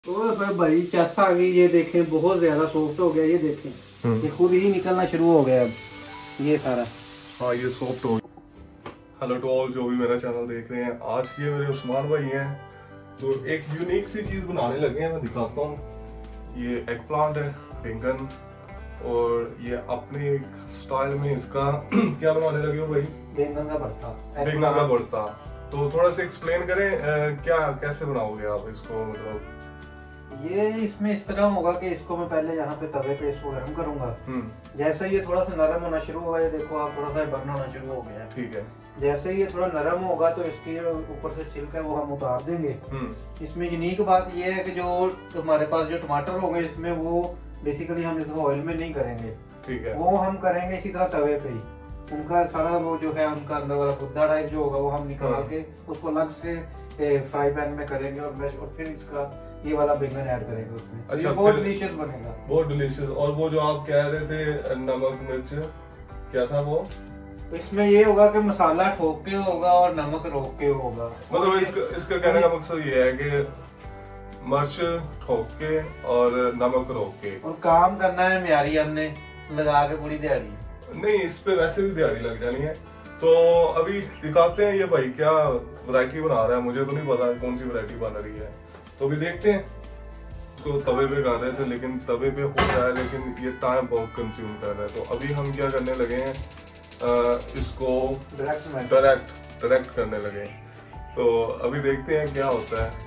तो भाई चेस आ गई, ये देखें बहुत ज्यादा सॉफ्ट हो गया। ये देखें ये खुद ही निकलना शुरू हो गया अब ये सारा। हाँ ये सॉफ्ट हो गया। हेलो टू ऑल जो भी मेरा चैनल देख रहे हैं, आज ये मेरे उस्मान भाई हैं तो एक यूनिक सी चीज बनाने लगे हैं। मैं दिखाता हूँ। ये एग प्लांट है, बैंगन, और ये अपने एक स्टाइल में इसका क्या बनाने लगे हो भाई? बैंगन का भरता। बैंगन का भरता। तो थोड़ा सा एक्सप्लेन करें क्या कैसे बनाओगे आप इसको? मतलब ये इसमें इस तरह होगा कि इसको मैं पहले यहाँ पे तवे पे इसको गर्म करूंगा। जैसे ये थोड़ा सा नरम होना शुरू होगा, ये देखो आप थोड़ा सा बर्न होना शुरू हो गया है। ठीक है। जैसे ये थोड़ा नरम होगा तो इसके ऊपर से छिलका है वो हम उतार देंगे। इसमें यूनिक बात ये है कि जो हमारे पास जो टमाटर होंगे इसमें वो बेसिकली हम इसको ऑयल में नहीं करेंगे। ठीक है। वो हम करेंगे इसी तरह तवे पे ही। उनका सारा वो जो है उनका अंदर वाला गुद्दा टाइप जो होगा वो हम निकाल के उसको अलग से फ्राई पैन में करेंगे और फिर इसका ये वाला बैंगन ऐड करेंगे उसमें। अच्छा, ये बहुत डिलीशियस बनेगा, बहुत डिलीशियस। और वो जो आप कह रहे थे नमक मिर्च क्या था वो? इसमें ये होगा कि मसाला ठोक के होगा और नमक रोक के होगा। मतलब इसका कहने का मकसद ये है कि मिर्च ठोक के और नमक रोक के, और काम करना है म्यारी हमने लगा के पूरी दिहाड़ी। नहीं, इस पे वैसे भी दिहाड़ी लग जानी है। तो अभी दिखाते हैं ये भाई क्या वैरायटी बना रहा है। मुझे तो नहीं पता कौन सी वैरायटी बन रही है, तो अभी देखते हैं। इसको तवे पे कर रहे थे लेकिन तवे पे हो रहा है, लेकिन ये टाइम बहुत कंज्यूम कर रहा है। तो अभी हम क्या करने लगे हैं, इसको डायरेक्ट करने लगे। तो अभी देखते हैं क्या होता है।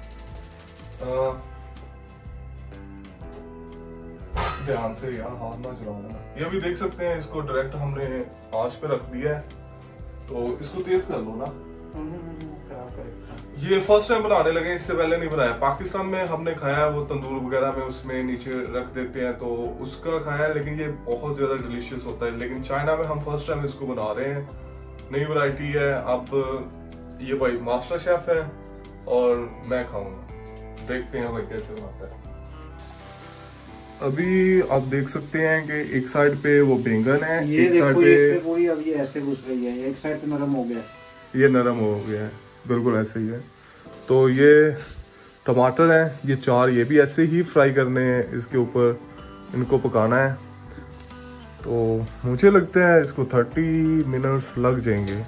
ध्यान से यार, हाथ ना चलाना। ये भी देख सकते हैं, इसको डायरेक्ट हमने आंच पे रख दिया है। तो इसको तेज कर लो ना। ये फर्स्ट टाइम बनाने लगे, इससे पहले नहीं बनाया। पाकिस्तान में हमने खाया है, वो तंदूर वगैरह में उसमें नीचे रख देते हैं तो उसका खाया है, लेकिन ये बहुत ज्यादा डिलीशियस होता है। लेकिन चाइना में हम फर्स्ट टाइम इसको बना रहे हैं, नई वैरायटी है। अब ये भाई मास्टर शेफ है और मैं खाऊंगा। देखते हैं भाई कैसे बनाता है। अभी आप देख सकते हैं कि एक साइड पे वो बैंगन है, ये एक देखो साइड पे ये पूरी अब ये ऐसे घुस रही है, एक साइड पे नरम हो गया, ये नरम हो गया है, बिल्कुल ऐसे ही है। तो ये टमाटर है, ये चार, ये भी ऐसे ही फ्राई करने हैं, इसके ऊपर इनको पकाना है। तो मुझे लगता है इसको 30 मिनट्स लग जाएंगे।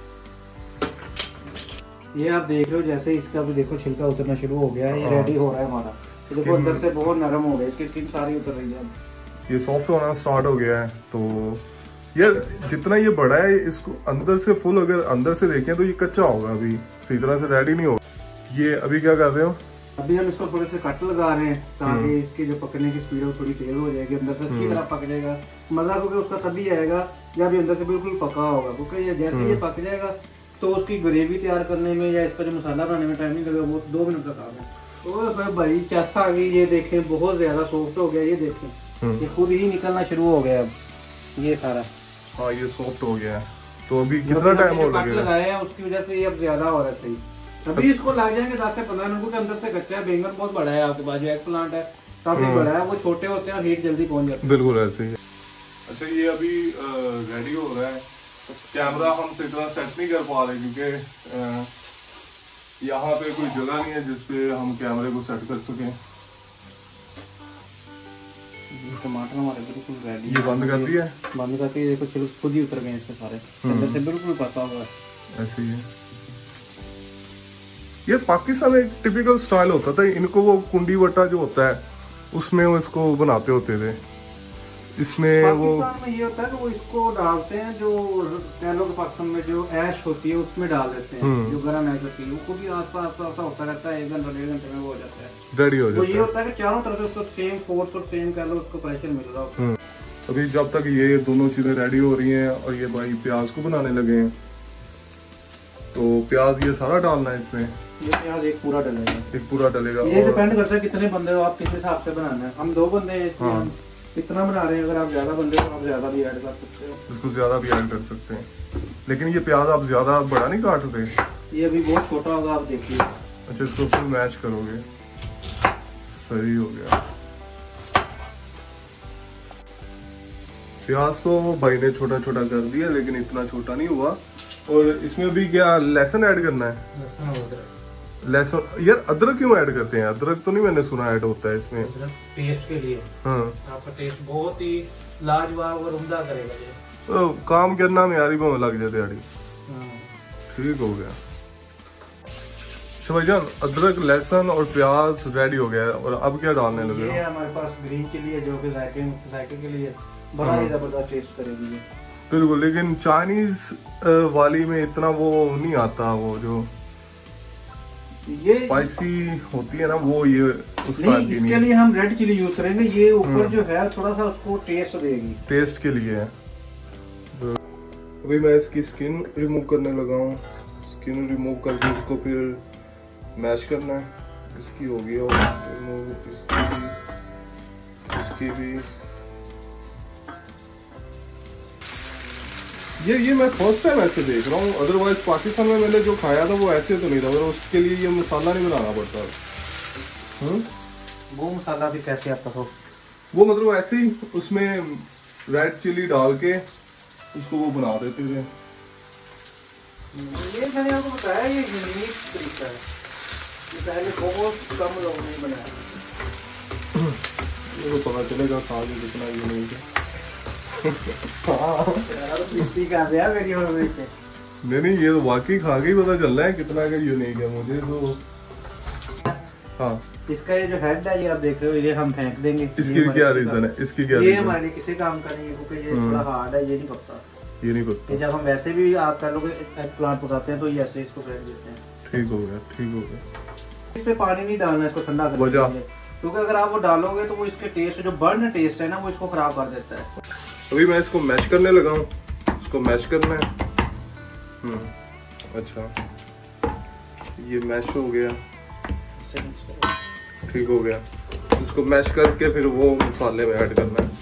ये आप देख रहे हो जैसे इसका भी देखो छिलका उतरना शुरू हो गया है। ये रेडी हो रहा है हमारा। देखो अंदर से बहुत नरम हो गया, इसकी स्किन सारी उतर रही है। ये सॉफ्ट होना स्टार्ट हो गया है। तो यार जितना ये बड़ा है, इसको अंदर से फुल अगर अंदर से देखें तो ये कच्चा होगा, अभी सही तरह से रेडी नहीं होगा। ये अभी क्या कर रहे हो? अभी हम इसको थोड़े से कट लगा रहे हैं ताकि इसकी जो पकने की स्पीड है थोड़ी तेज हो जाएगी, अंदर से अच्छी तरह पक जाएगा। मजा क्योंकि उसका तभी आएगा जब ये अंदर से बिल्कुल पका होगा, क्योंकि ये जैसे ये पक जाएगा तो उसकी ग्रेवी तैयार करने में या इसका जो मसाला बनाने में टाइम नहीं लगेगा, वो 2 मिनट का काम है। तो भाई चेस आ गई, ये देखें बहुत ज्यादा सॉफ्ट हो गया। ये देखें ये खुद ही निकलना शुरू हो गया अब ये सारा। हाँ ये सॉफ्ट हो गया है। तो अभी कितना टाइम और लगेगा? लगाया है उसकी वजह से ये अब ज्यादा हो रहा है। सही अभी इसको लग जाएंगे 10 से 15 मिनट, क्योंकि अंदर से कच्चा है। बैंगन बहुत बड़ा है, आपके पास जो एग प्लांट है काफी बड़ा है, वो छोटे होते हैं और हीट जल्दी पहुंच जाती है। बिल्कुल ऐसे ही। अच्छा ये अभी रेडी हो रहा है। कैमरा हम सही तरह सेट नहीं कर पा रहे क्योंकि यहाँ पे कोई जगह नहीं है जिसपे हम कैमरे को सेट कर सकें। टमाटर हमारे बिल्कुल रेडी। ये बंद कर दिया? बंद करके देखो छिलके खुद ही उतर गए इसके सारे, अंदर से बिल्कुल पका हुआ है। ऐसे ही है। ये पाकिस्तान में एक टिपिकल स्टाइल होता था, इनको वो कुंडी वट्टा जो होता है उसमें वो इसको बनाते होते थे। इसमें वो में ये होता है कि वो इसको डालते हैं, जो पाकिस्तान में जो ऐश होती है उसमें डाल देते हैं, जो गर्म ऐश होती है वो भी आसपास होता रहता है। 1 घंटा 1.5 घंटे में वो हो जाता है, रेडी हो जाता है। ये होता है कि चारों तरफ से उसको सेम फोर्स और सेम कह लो उसको प्रेशर मिल रहा है। अभी जब तक ये दोनों चीजें रेडी हो रही हैं और ये भाई प्याज को बनाने लगे हैं, तो प्याज ये सारा डालना है इसमें। ये प्याज एक पूरा डलेगा। ये डिपेंड करता है कितने बंदे हो आप, किस हिसाब से बनाना है। हम 2 बंदे हैं, इतना बना रहे हैं। अगर आप ज्यादा बंदे हो आप ज्यादा भी ऐड कर सकते हो, इसको ज्यादा भी ऐड कर सकते हैं। लेकिन ये प्याज आप ज्यादा बड़ा नहीं काटते? ये अभी बहुत छोटा होगा, आप देखिए। अच्छा इसको फिर मैच करोगे, सही हो गया। प्याज तो भाई ने छोटा छोटा कर दिया, लेकिन इतना छोटा नहीं हुआ। और इसमें भी क्या लहसुन ऐड करना है? लहसुन यार, अदरक क्यों ऐड करते हैं? अदरक तो नहीं मैंने सुना ऐड होता है इसमें। टेस्ट के लिए। हाँ, आपका टेस्ट बहुत ही लाजवाब और उम्दा करेगा ये। तो काम करना में यारी में लग जाते यारी। हाँ। ठीक हो गया। अच्छा भाईजान, अदरक लहसुन और प्याज रेडी हो गया है, और अब क्या डालने लगे? ये हमारे पास ग्रीन चिली है जो कि जायके के लिए बड़ा ही जबरदस्त टेस्ट करेगी ये। बिल्कुल, लेकिन चाइनीज वाली में इतना वो नहीं आता, वो जो ये स्पाइसी होती है ना, वो ये उस नहीं, टाइप की इसके नहीं। लिए हम रेड चिली यूज करेंगे। ये ऊपर जो है थोड़ा सा उसको टेस्ट देगी, टेस्ट के लिए है। अभी मैं इसकी स्किन रिमूव करने लगा हूँ। स्किन रिमूव करके उसको फिर मैश करना है। इसकी होगी और रिमूव, इसकी भी। ये मैं फर्स्ट टाइम ऐसे देख रहा हूँ। अदरवाइज पाकिस्तान में मैंने जो खाया था वो ऐसे तो नहीं था, और उसके लिए ये मसाला नहीं बनाना पड़ता। वो मसाला भी कैसे आता हो? वो मतलब ऐसे ही उसमें रेड चिली डाल के उसको वो बना देते थे। ये मैंने आपको बताया, ये यूनिक तरीका है, ये पहले बहुत कम लोगों ने बनाया। मेरे को पता चलेगा खा के कितना यूनिक है। नहीं, ये तो वाकई खा के ही पता चल रहा है कितना का यूनिक है मुझे तो। हाँ, इसका ये जो हेड है ये आप देख रहे हो, ये हम फेंक देंगे। इसकी क्या रीजन है? इसकी क्या ये रीजन? हमारे लिए किसी काम का नहीं है, क्योंकि ये थोड़ा हार्ड है, ये नहीं पकता। ये नहीं पकता। ये जब हम वैसे भी आप कह लो कि एग प्लांट पकाते हैं तो ये ऐसे इसको फेंक देते हैं। ठीक हो गया, ठीक हो गया। इस पे पानी नहीं डालना, इसको ठंडा करने के लिए, क्योंकि अगर आप वो डालोगे तो वो इसके टेस्ट, जो बर्न टेस्ट है ना, वो इसको खराब कर देता है। अभी मैं इसको मैश करने लगा हूँ। इसको मैश करना है। अच्छा, ये मैश हो गया, ठीक हो गया। इसको मैश करके फिर वो मसाले में ऐड करना है।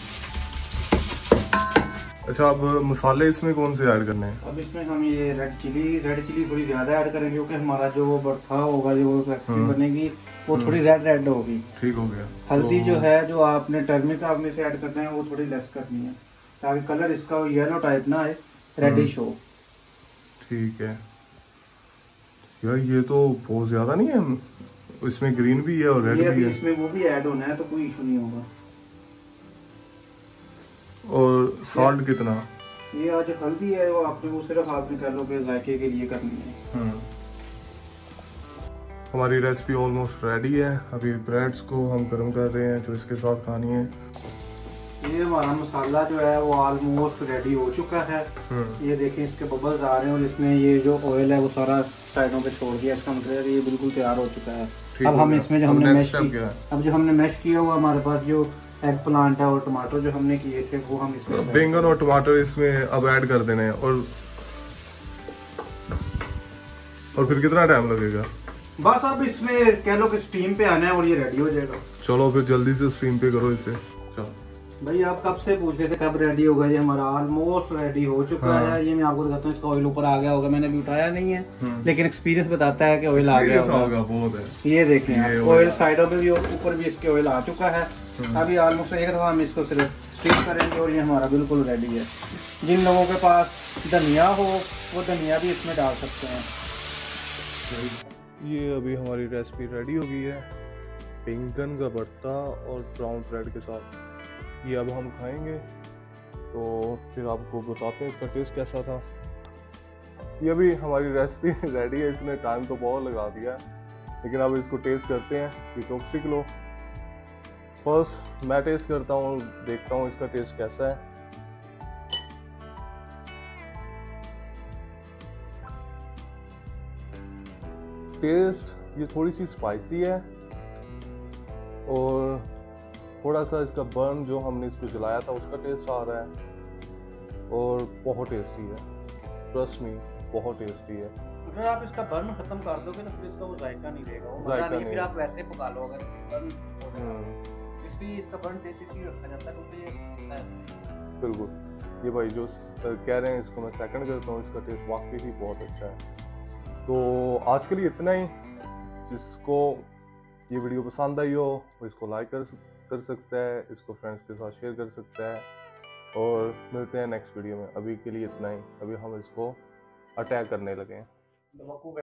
अच्छा, अब मसाले इसमें कौन से ऐड करने हैं? अब इसमें हम ये रेड चिली थोड़ी ज्यादा ऐड करेंगे, क्योंकि हमारा जो वो भरता होगा, जो रेसिपी बनेगी वो थोड़ी रेड होगी। ठीक हो गया। हल्दी जो है, जो आपने टर्मिक में से ऐड करना है, वो थोड़ी लेस करनी है, ताकि कलर इसका येलो टाइप ना आए, रेडिश हो। ठीक है यार, ये तो बहुत ज्यादा नहीं है, इसमें ग्रीन भी है और रेड भी है। इसमें वो भी ऐड होना है, तो कोई इशू नहीं होगा। और सॉल्ट कितना? ये आज हल्दी है, वो आपने वो सिर्फ आपने कह लो कि जायके के लिए करनी है। हमारी रेसिपी ऑलमोस्ट रेडी है। अभी ब्रेड्स को हम गर्म कर रहे हैं जो इसके साथ खानी है। ये हमारा मसाला जो है वो ऑलमोस्ट रेडी हो चुका है। ये देखें, इसके बबल्स आ रहे हैं, और इसमें ये जो ऑयल है वो सारा साइडों पे छोड़ दिया। इसका मतलब ये बिल्कुल तैयार हो चुका है। अब हम इसमें जो हमने मैश किया हुआ, हमारे पास जो एग प्लांट है और टमाटर जो हमने किए थे, वो हम इसमें बैंगन और टमाटर इसमें अब ऐड कर देने हैं। और फिर कितना टाइम लगेगा? बस अब इसमें कह लो कि स्टीम पे आना है और ये रेडी हो जाएगा। चलो फिर जल्दी से स्टीम पे करो इसे। चलो भाई, आप कब से पूछ रहे थे कब रेडी होगा? ये हमारा ऑलमोस्ट रेडी हो चुका है। ये मैं आपको दिखाता हूँ, इसका ऑयल ऊपर आ गया होगा, मैंने भी उठाया नहीं है, लेकिन एक्सपीरियंस बताता है कि ऑयल आ गया होगा। बहुत है। ये देखें, ऑयल साइडों पे भी, ऊपर भी इसके ऑयल आ चुका है। अभी ऑलमोस्ट एक दफा हम इसको सिर्फ स्टीम करेंगे और ये हमारा बिल्कुल रेडी है। जिन लोगों के पास धनिया हो वो धनिया भी इसमें डाल सकते हैं। ये अभी हमारी रेसिपी रेडी हो गई है, बैंगन का भरता और ब्राउन ब्रेड के साथ। ये अब हम खाएंगे, तो फिर आपको बताते हैं इसका टेस्ट कैसा था। ये अभी हमारी रेसिपी रेडी है। इसने टाइम तो बहुत लगा दिया है, लेकिन अब इसको टेस्ट करते हैं। ये चॉपस्टिक लो, फर्स्ट मैं टेस्ट करता हूँ, देखता हूँ इसका टेस्ट कैसा है। टेस्ट ये थोड़ी सी स्पाइसी है, और थोड़ा सा इसका बर्न जो हमने इसको जलाया था उसका टेस्ट आ रहा है, और बहुत टेस्टी है। ट्रस्ट मी, बहुत टेस्टी है। अगर आप इसका बर्न खत्म कर दोगे तो फिर इसका वो जायका नहीं रहेगा, वो मजा नहीं। फिर आप वैसे पका लो, अगर बर्न हो जाए इसलिए इसका बर्न टेस्ट इसलिए रखा जाता है क्योंकि ये बिल्कुल। ये भाई जो कह रहे हैं इसको मैं सेकंड करता हूँ, इसका टेस्ट वाकई ही बहुत अच्छा है। तो आज के लिए इतना ही। जिसको ये वीडियो पसंद आई हो वो इसको लाइक कर सकता है, इसको फ्रेंड्स के साथ शेयर कर सकता है, और मिलते हैं नेक्स्ट वीडियो में। अभी के लिए इतना ही। अभी हम इसको अटैक करने लगे हैं।